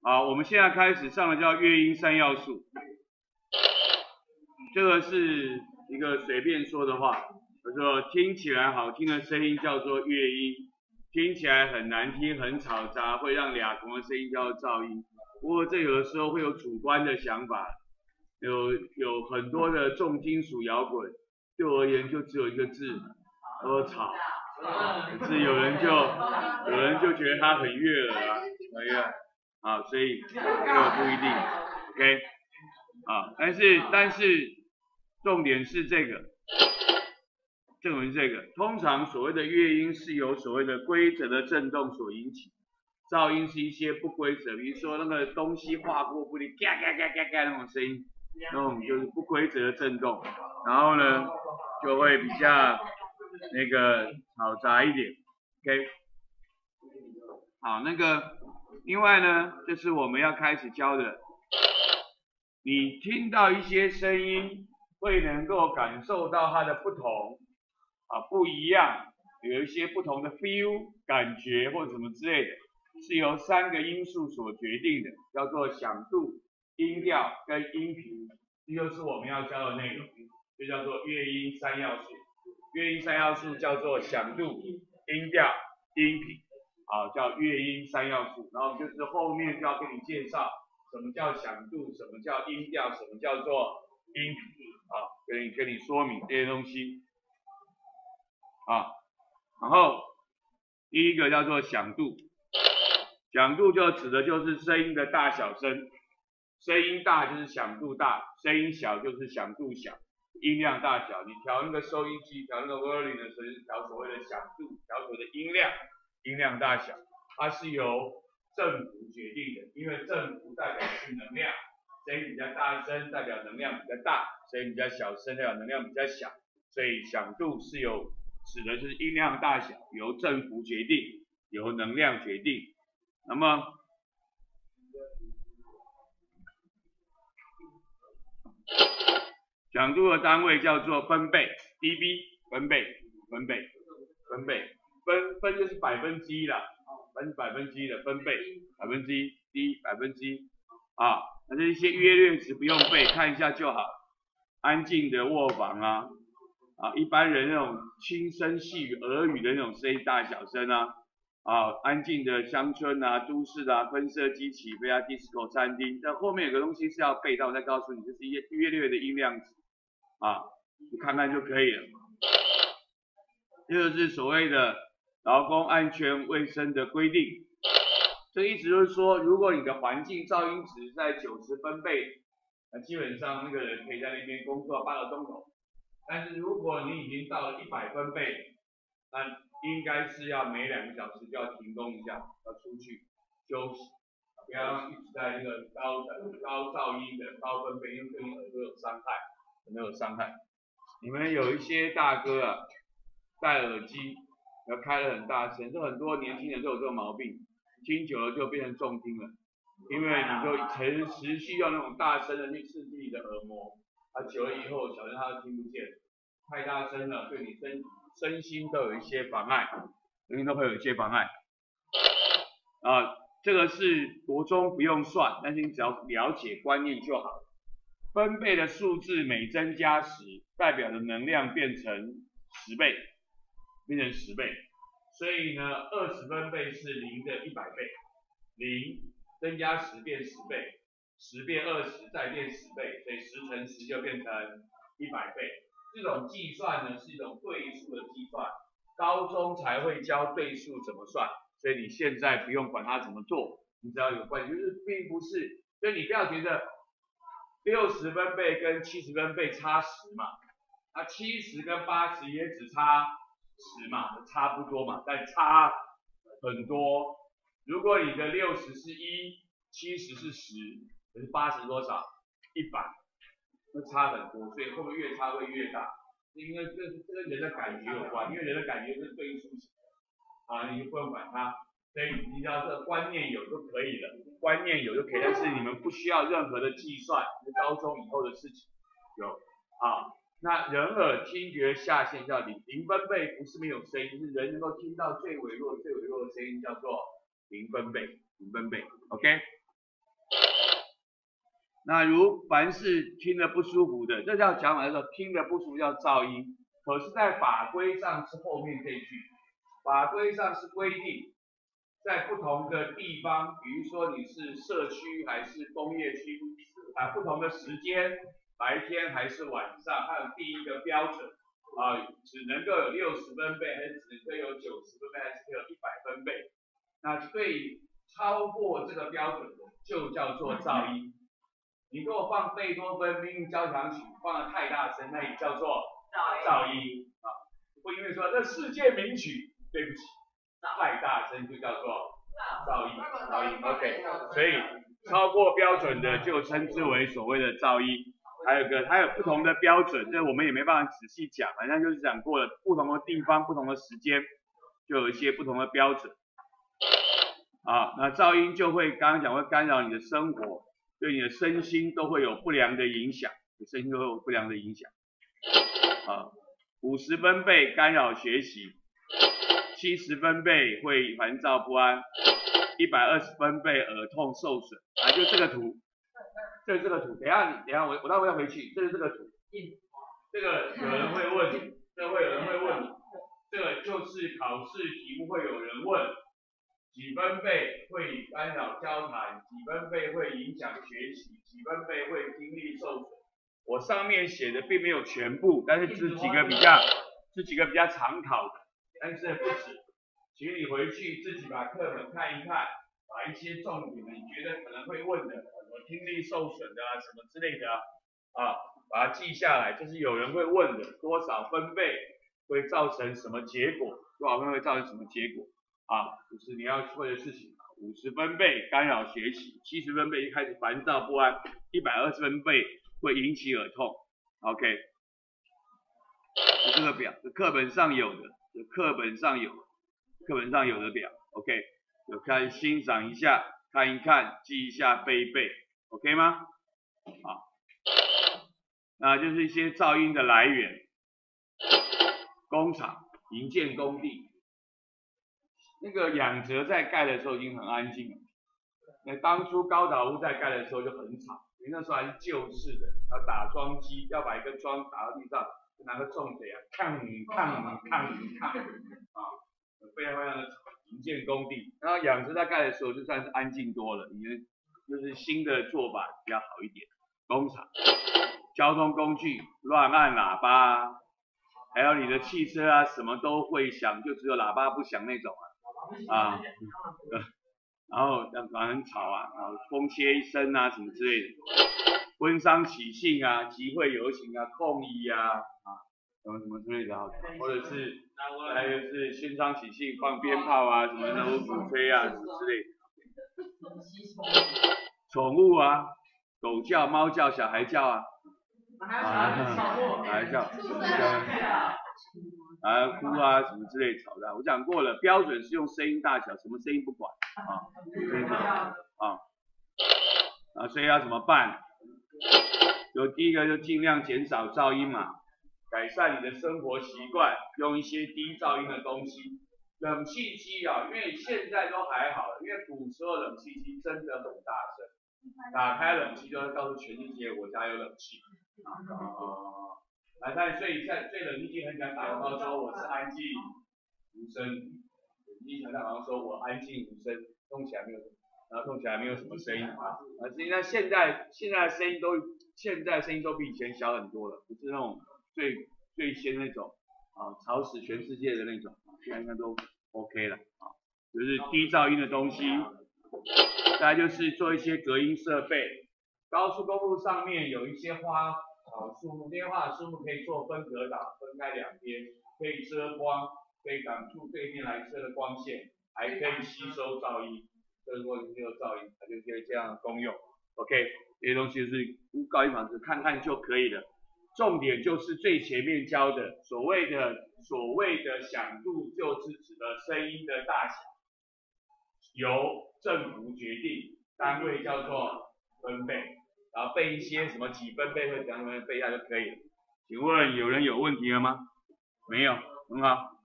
好，我们现在开始上的叫乐音三要素，这个是一个随便说的话，就说听起来好听的声音叫做乐音，听起来很难听、很吵杂，会让俩同的声音叫做噪音。不过这有的时候会有主观的想法，有很多的重金属摇滚，对我而言就只有一个字，叫做吵。可是有人就觉得它很悦耳啊，很悦耳啊，所以这个不一定 ，OK 啊，但是重点是这个，通常所谓的乐音是由所谓的规则的振动所引起，噪音是一些不规则，比如说那个东西划过玻璃，嘎嘎嘎嘎嘎那种声音，那种就是不规则的振动，然后呢就会比较那个嘈杂一点 ，OK， 好，那个另外呢，就是我们要开始教的，你听到一些声音会能够感受到它的不同啊，不一样，有一些不同的 feel 感觉或什么之类的，是由3个因素所决定的，叫做响度、音调跟音频，这就是我们要教的内容，就叫做乐音三要素。乐音三要素叫做响度、音调、音频，啊，叫乐音三要素。然后就是后面就要跟你介绍什么叫响度，什么叫音调，什么叫做音频，啊，跟你说明这些东西，啊，然后第一个叫做响度，响度就指的就是声音的大小声，声音大就是响度大，声音小就是响度小。音量大小，你调那个收音机，调那个 volume 的时候，是调所谓的响度，调所谓的音量大小，它是由振幅决定的，因为振幅代表的是能量，声音比较大声代表能量比较大，声音比较小声代表能量比较小，所以响度是指的就是音量大小由振幅决定，由能量决定。那么响度的单位叫做分贝 ，dB 分贝就是1%啦，分1%的分贝，1%， d 1%啊，那这一些约略值不用背，看一下就好。安静的卧房啊，一般人那种轻声细语、耳语的那种声音大小声啊，安静的乡村啊、都市啊、喷射机起飞啊、disco 餐厅，这后面有个东西是要背到，我再告诉你，就是一些约略的音量值。你看看就可以了。这就是所谓的劳工安全卫生的规定。这意思就是说，如果你的环境噪音值在90分贝，那基本上那个人可以在那边工作8个钟头。但是如果你已经到了100分贝，那应该是要每2个小时就要停工一下，要出去休息，不要让一直在那个高噪音的高分贝，因为对你耳朵有伤害。没有伤害。你们有一些大哥啊，戴耳机，然后开得很大声，这很多年轻人都有这种毛病，听久了就变成重听了，因为你就持续用那种大声的去刺激你的耳膜，久了以后，小声他都听不见，太大声了，对你身心都有一些妨碍，肯定都会有一些妨碍。这个是国中不用算，但是你只要了解观念就好。分贝的数字每增加10，代表的能量变成10倍，所以呢，20分贝是0的100倍，0增加10变10倍，10变20再变10倍，所以10乘10就变成100倍。这种计算呢是一种对数的计算，高中才会教对数怎么算，所以你现在不用管它怎么做，你只要有关系，就是并不是，所以你不要觉得60分贝跟70分贝差10嘛，那70跟80也只差10嘛，差不多嘛，但差很多。如果你的60是1， 70是10，可是80多少？100，那差很多，所以后面越差会越大，因为这跟人的感觉有关，因为人的感觉是对数型你就不用管它。所以你只要这个观念有就可以了，但是你们不需要任何的计算，是高中以后的事情。那人耳听觉下限叫0分贝，不是没有声音，是人能够听到最微弱的声音叫做0分贝，OK。 那如凡是听得不舒服的，这叫讲法叫做听得不舒服叫噪音。可是，在法规上是后面这一句，法规上是规定，在不同的地方，比如说你是社区还是工业区啊，不同的时间，白天还是晚上，它有第一个标准啊，只能够有60分贝，还是只能够有90分贝，还是有100分贝？那对超过这个标准的，就叫做噪音。你给我放贝多芬命运交响曲，放得太大声，那也叫做噪音啊。不因为说这世界名曲，对不起，太大声就叫做噪音。噪音 ，OK。所以超过标准的就称之为所谓的噪音。还有不同的标准，这我们也没办法仔细讲，反正就是讲过了，不同的地方、不同的时间，就有一些不同的标准。啊，那噪音就会刚刚讲会干扰你的生活，对你的身心都会有不良的影响，身心都会有不良的影响。啊，50分贝干扰学习，70分贝会烦躁不安，120分贝耳痛受损。啊，就这个图，这是这个图。等一下我待会要回去，这是这个图。这个有人会问你，这会有人会问你，这个就是考试题目会有人问。几分贝会干扰交谈，几分贝会影响学习，几分贝会听力受损。我上面写的并没有全部，但是这几个比较常考的，但是不止，请你回去自己把课本看一看，把一些重点你觉得可能会问的，什么听力受损的啊，什么之类的啊，把它记下来，这是有人会问的，多少分贝会造成什么结果，多少分贝会造成什么结果。啊，就是你要会的事情。50分贝干扰学习，70分贝一开始烦躁不安，120分贝会引起耳痛。OK， 这个表是课本上有的，课本上有的表。OK， 有看欣赏一下，看一看，记一下，背一背。OK 吗？好，那就是一些噪音的来源，工厂、营建工地。那个仰哲在盖的时候已经很安静了，那当初高岛屋在盖的时候就很吵，因为那时候还是旧式的，要打桩机，要把一个桩打到地上，拿个重锤啊，抗，非常非常的吵。营建工地，然后仰哲在盖的时候就算是安静多了，因为就是新的做法比较好一点。工厂、交通工具乱按喇叭，还有你的汽车啊，什么都会响，就只有喇叭不响那种啊。然后反正很吵啊，然后风切声啊什么之类的，婚丧喜庆啊、集会游行啊、控议啊什么之类的，或者是还有是婚丧喜庆放鞭炮啊什么的，鼓吹啊什么之类的。宠物啊，狗叫、猫叫、小孩叫啊，小孩叫，哭啊什么之类吵的，我讲过了，标准是用声音大小，什么声音不管所以要怎么办？就第一个就尽量减少噪音嘛，改善你的生活习惯，用一些低噪音的东西。冷气机啊，因为现在都还好，因为古时候冷气机真的很大声，打开冷气就会告诉全世界我家有冷气。所以冷气机很想打广告说我是安静无声，你想打广告说我安静无声，动起来没有什么声音实际上现在的声音都比以前小很多了，不是那种最先那种吵死全世界的那种，现在应该都 OK 了就是低噪音的东西。再来就是做一些隔音设备，高速公路上面有一些花草树木，这些花草树木可以做分隔岛，分开两边，可以遮光，可以挡住对面来车的光线，还可以吸收噪音。如果你没有噪音，它就可以这样的功用。OK， 这些东西是高音房子看看就可以了。重点就是最前面教的所谓的响度，就是指的声音的大小，由振幅决定，单位叫做分贝，然后背一些什么几分贝或怎样背一下就可以了。请问有人有问题了吗？没有，很好。